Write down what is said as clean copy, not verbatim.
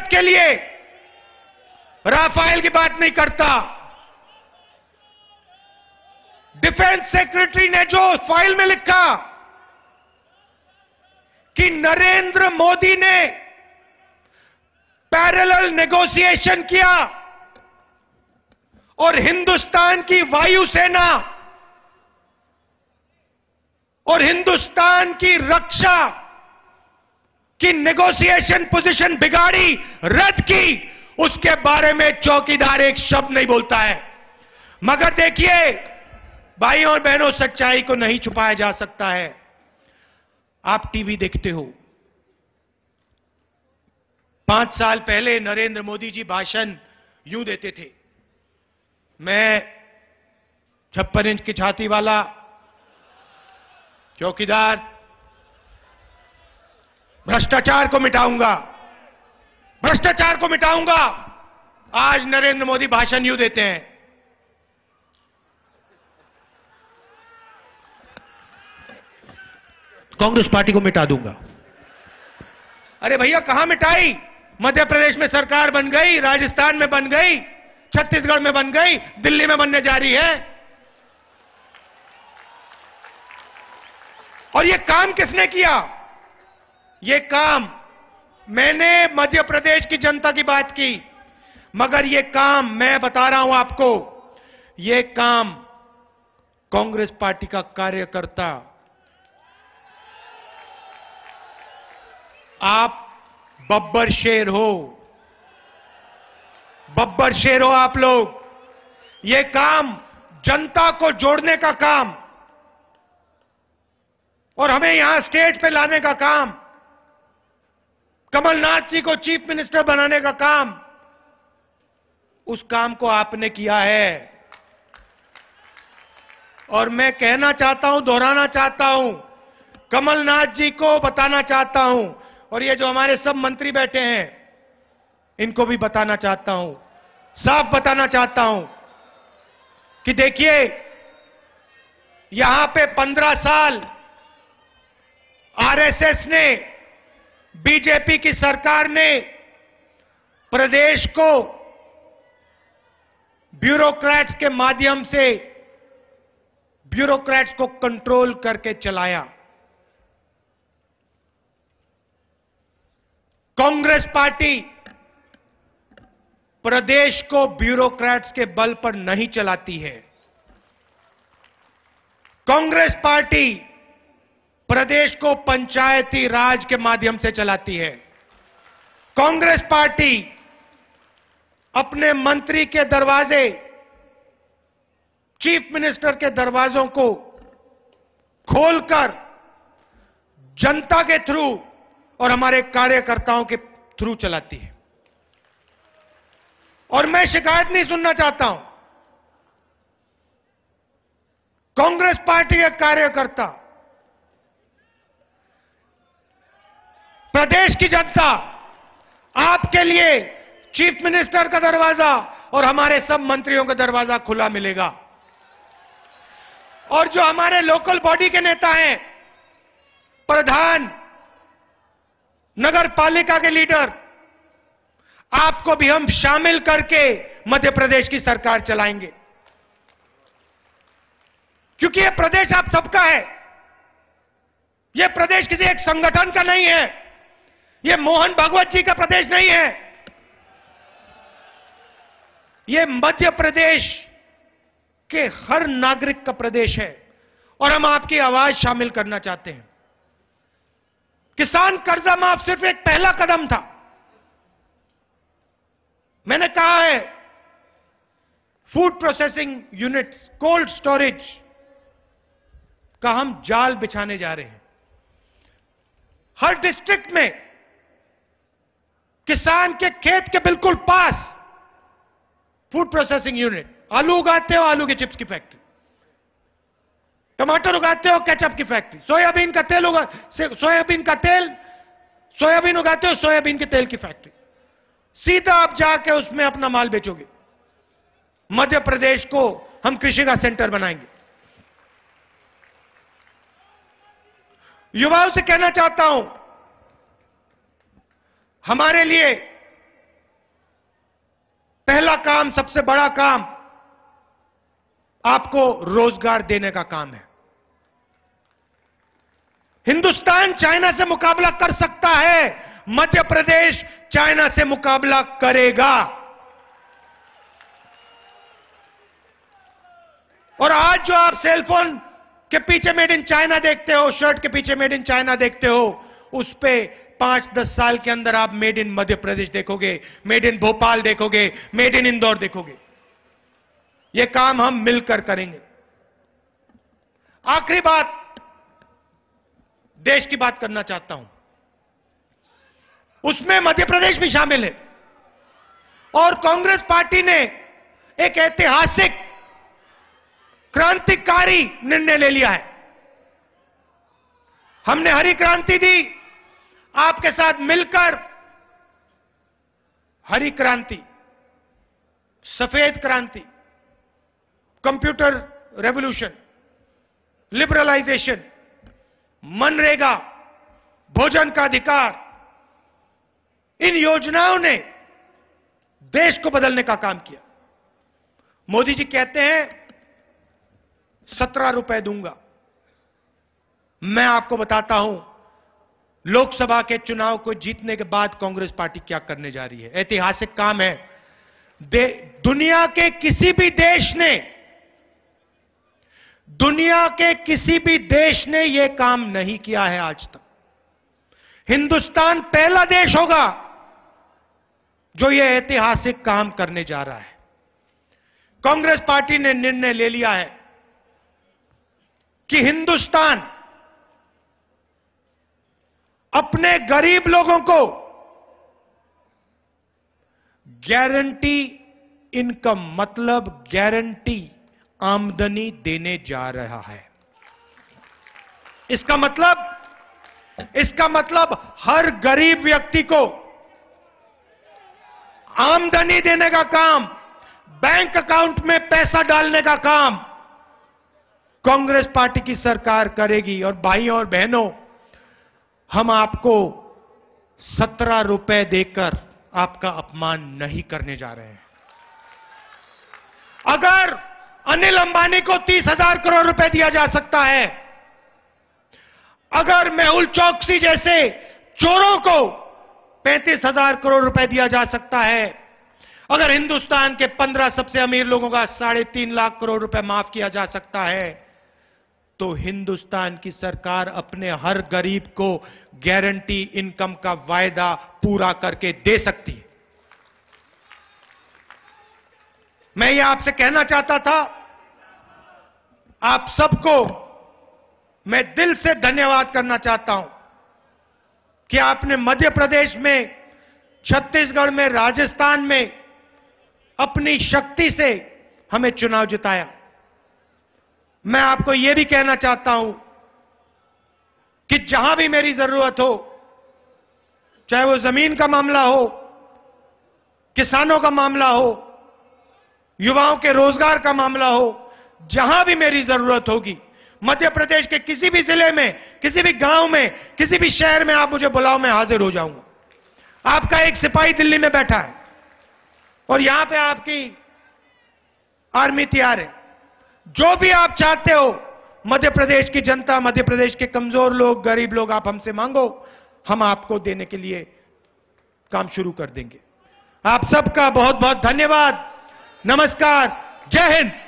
भारत के लिए राफेल की बात नहीं करता। डिफेंस सेक्रेटरी ने जो फाइल में लिखा कि नरेंद्र मोदी ने पैरेलल नेगोशिएशन किया और हिंदुस्तान की वायुसेना और हिंदुस्तान की रक्षा की नेगोशिएशन पोजीशन बिगाड़ी, रद्द की, उसके बारे में चौकीदार एक शब्द नहीं बोलता है। मगर देखिए भाइयों और बहनों, सच्चाई को नहीं छुपाया जा सकता है। आप टीवी देखते हो, 5 साल पहले नरेंद्र मोदी जी भाषण यूं देते थे, मैं 56 इंच की छाती वाला चौकीदार भ्रष्टाचार को मिटाऊंगा, भ्रष्टाचार को मिटाऊंगा। आज नरेंद्र मोदी भाषण यूं देते हैं, कांग्रेस पार्टी को मिटा दूंगा। अरे भैया कहां मिटाई? मध्य प्रदेश में सरकार बन गई, राजस्थान में बन गई, छत्तीसगढ़ में बन गई, दिल्ली में बनने जा रही है। और यह काम किसने किया? यह काम, मैंने मध्य प्रदेश की जनता की बात की, मगर यह काम मैं बता रहा हूं आपको, यह काम कांग्रेस पार्टी का कार्यकर्ता, आप बब्बर शेर हो, बब्बर शेर हो आप लोग। यह काम जनता को जोड़ने का काम और हमें यहां स्टेज पे लाने का काम, कमलनाथ जी को चीफ मिनिस्टर बनाने का काम, उस काम को आपने किया है। और मैं कहना चाहता हूं, दोहराना चाहता हूं, कमलनाथ जी को बताना चाहता हूं, और ये जो हमारे सब मंत्री बैठे हैं इनको भी बताना चाहता हूं, साफ बताना चाहता हूं कि देखिए यहां पे 15 साल आरएसएस ने, बीजेपी की सरकार ने प्रदेश को ब्यूरोक्रेट्स के माध्यम से ब्यूरोक्रेट्स को कंट्रोल करके चलाया। कांग्रेस पार्टी प्रदेश को ब्यूरोक्रेट्स के बल पर नहीं चलाती है। कांग्रेस पार्टी प्रदेश को पंचायती राज के माध्यम से चलाती है। कांग्रेस पार्टी अपने मंत्री के दरवाजे, चीफ मिनिस्टर के दरवाजों को खोलकर जनता के थ्रू और हमारे कार्यकर्ताओं के थ्रू चलाती है। और मैं शिकायत नहीं सुनना चाहता हूं। कांग्रेस पार्टी के कार्यकर्ता, प्रदेश की जनता, आपके लिए चीफ मिनिस्टर का दरवाजा और हमारे सब मंत्रियों का दरवाजा खुला मिलेगा। और जो हमारे लोकल बॉडी के नेता हैं, प्रधान, नगर पालिका के लीडर, आपको भी हम शामिल करके मध्य प्रदेश की सरकार चलाएंगे, क्योंकि यह प्रदेश आप सबका है। यह प्रदेश किसी एक संगठन का नहीं है, यह मोहन भागवत जी का प्रदेश नहीं है, यह मध्य प्रदेश के हर नागरिक का प्रदेश है। और हम आपकी आवाज शामिल करना चाहते हैं। किसान कर्जा माफ सिर्फ एक पहला कदम था। मैंने कहा है, food processing units, cold storage का हम जाल बिछाने जा रहे हैं। हर डिस्ट्रिक्ट में किसान के खेत के बिल्कुल पास फूड प्रोसेसिंग यूनिट, आलू उगाते हो आलू के चिप्स की फैक्ट्री, टमाटर उगाते हो केचप की फैक्ट्री, सोयाबीन का तेल सोयाबीन उगाते हो सोयाबीन के तेल की फैक्ट्री, सीधा आप जाके उसमें अपना माल बेचोगे। मध्य प्रदेश को हम कृषि का सेंटर बनाएंगे। युवाओं से कहना चाहता हूं, हमारे लिए पहला काम, सबसे बड़ा काम आपको रोजगार देने का काम है। हिंदुस्तान चाइना से मुकाबला कर सकता है, मध्य प्रदेश चाइना से मुकाबला करेगा। और आज जो आप सेलफोन के पीछे मेड इन चाइना देखते हो, शर्ट के पीछे मेड इन चाइना देखते हो, उस पे 5-10 साल के अंदर आप मेड इन मध्य प्रदेश देखोगे, मेड इन भोपाल देखोगे, मेड इन इंदौर देखोगे। यह काम हम मिलकर करेंगे। आखिरी बात, देश की बात करना चाहता हूं, उसमें मध्य प्रदेश भी शामिल है। और कांग्रेस पार्टी ने एक ऐतिहासिक क्रांतिकारी निर्णय ले लिया है। हमने हरी क्रांति दी, आपके साथ मिलकर हरी क्रांति, सफेद क्रांति, कंप्यूटर रेवोल्यूशन, लिबरलाइजेशन, मनरेगा, भोजन का अधिकार, इन योजनाओं ने देश को बदलने का काम किया। मोदी जी कहते हैं 17 रुपए दूंगा। मैं आपको बताता हूं, लोकसभा के चुनाव को जीतने के बाद कांग्रेस पार्टी क्या करने जा रही है। ऐतिहासिक काम है। दुनिया के किसी भी देश ने यह काम नहीं किया है आज तक। हिंदुस्तान पहला देश होगा जो यह ऐतिहासिक काम करने जा रहा है। कांग्रेस पार्टी ने निर्णय ले लिया है कि हिंदुस्तान अपने गरीब लोगों को गारंटी इनकम, मतलब गारंटी आमदनी देने जा रहा है। इसका मतलब हर गरीब व्यक्ति को आमदनी देने का काम, बैंक अकाउंट में पैसा डालने का काम कांग्रेस पार्टी की सरकार करेगी। और भाइयों और बहनों, हम आपको 17 रुपए देकर आपका अपमान नहीं करने जा रहे हैं। अगर अनिल अंबानी को 30,000 करोड़ रुपए दिया जा सकता है, अगर मेहुल चोकसी जैसे चोरों को 35,000 करोड़ रुपए दिया जा सकता है, अगर हिंदुस्तान के 15 सबसे अमीर लोगों का 3.5 लाख करोड़ रुपए माफ किया जा सकता है, तो हिंदुस्तान की सरकार अपने हर गरीब को गारंटी इनकम का वायदा पूरा करके दे सकती है। मैं ये आपसे कहना चाहता था, आप सबको मैं दिल से धन्यवाद करना चाहता हूं कि आपने मध्य प्रदेश में, छत्तीसगढ़ में, राजस्थान में अपनी शक्ति से हमें चुनाव जिताया। मैं आपको यह भी कहना चाहता हूं कि जहां भी मेरी जरूरत हो, चाहे वो जमीन का मामला हो, किसानों का मामला हो, युवाओं के रोजगार का मामला हो, जहां भी मेरी जरूरत होगी, मध्य प्रदेश के किसी भी जिले में, किसी भी गांव में, किसी भी शहर में आप मुझे बुलाओ, मैं हाजिर हो जाऊंगा। आपका एक सिपाही दिल्ली में बैठा है और यहां पे आपकी आर्मी तैयार है। जो भी आप चाहते हो, मध्य प्रदेश की जनता, मध्य प्रदेश के कमजोर लोग, गरीब लोग, आप हमसे मांगो, हम आपको देने के लिए काम शुरू कर देंगे। आप सबका बहुत बहुत धन्यवाद। नमस्कार। जय हिंद।